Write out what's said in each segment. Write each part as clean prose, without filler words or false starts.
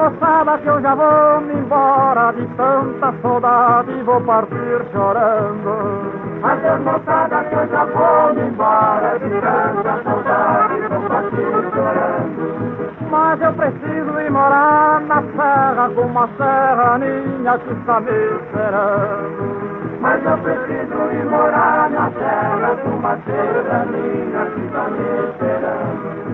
moçada que eu já vou me embora, de tanta saudade vou partir chorando. Adeus moçada que eu já vou me embora, de tanta saudade vou partir chorando. Mas eu preciso ir morar na serra, com uma serraninha que está me esperando. Mas eu preciso ir morar na terra, com uma serraninha que está me esperando.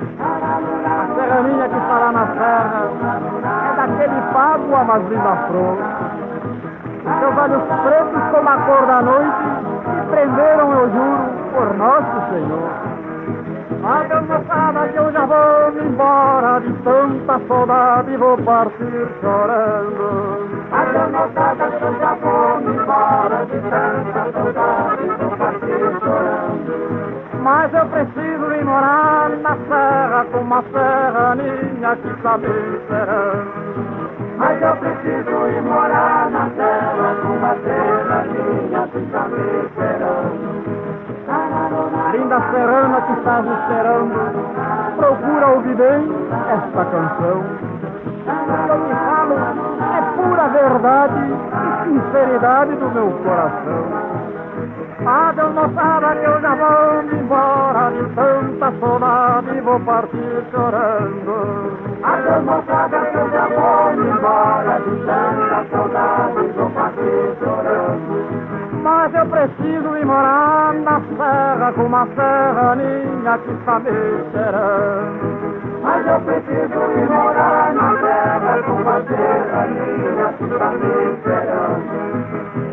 A serraninha que está lá na serra é daquele pago a mais linda flor. Seus olhos pretos como a cor da noite me prenderam, eu juro, por Nosso Senhor. Adeus moçada que eu já vou me embora, de tanta saudade vou partir chorando. Adeus moçada que eu já vou me embora, de tanta saudade vou partir chorando. Mas eu preciso ir morar na serra, com uma serraninha que está me esperando. Mas eu preciso ir morar na terra, com uma serraninha que está me esperando. Linda serrana que estás esperando, procura ouvir bem esta canção. O que eu te falo é pura verdade e sinceridade do meu coração. Adeus moçada que eu já vou me embora, de tanta saudade vou partir chorando. Adeus moçada que eu já vou me embora, de tanta saudade vou partir chorando. Mas eu preciso ir morar na serra, com uma serraninha que está me esperando. Mas eu preciso ir morar na terra, com uma serraninha que está me esperando.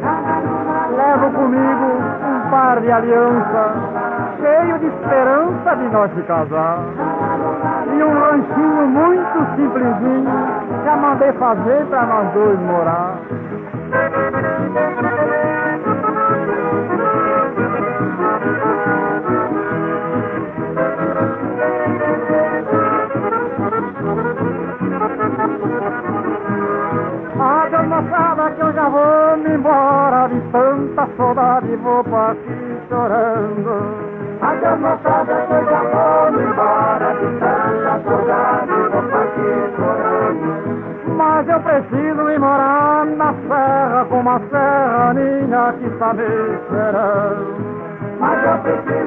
Levo comigo um par de aliança, cheio de esperança de nós se casar. E um ranchinho muito simplesinho, já mandei fazer para nós dois morar. Adeus moçada que eu já vou me embora, de tanta saudade vou partir chorando. Adeus moçada que eu já vou me embora, de tanta saudade vou partir chorando. Mas eu preciso ir morar na serra, com uma serraninha que está me esperando. Mas eu preciso